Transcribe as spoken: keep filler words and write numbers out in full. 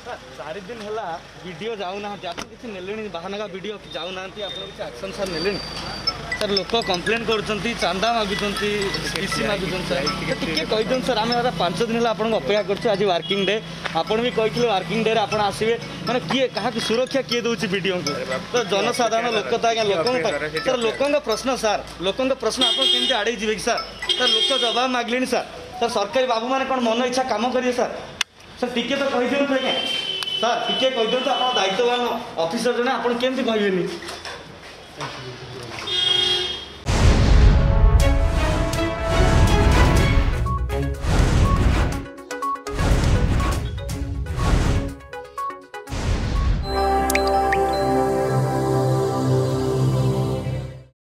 चार दिन है वीडियो जाऊना आप किसी ने बाहानगा वीडियो जाऊना आप एक्शन सर ने सर लोक कंप्लेन कर चांदा मागुंट पीसी मागुंट सर टे कहीदिन सर आम पांच दिन है आपको अपेक्षा कर आज वर्किंग डे आपड़ भी कही वर्किंग डे आप आसवे मैंने किए क्या सुरक्षा किए दूसरी वीडियो को तो जनसाधारण लोक तो आज्ञा लोक सर लोकों प्रश्न सर लोकों प्रश्न आप केमती आड़े जी सर सर लोक जवाब मागले सर सर सरकारी बाबू मैंने कौन मन इच्छा कम करेंगे सर सर टिके तो कही दिखाँ आज्ञा सर टिके कही दिखाँ आप दायित्ववान ऑफिसर जने आप केमती कहबेनि।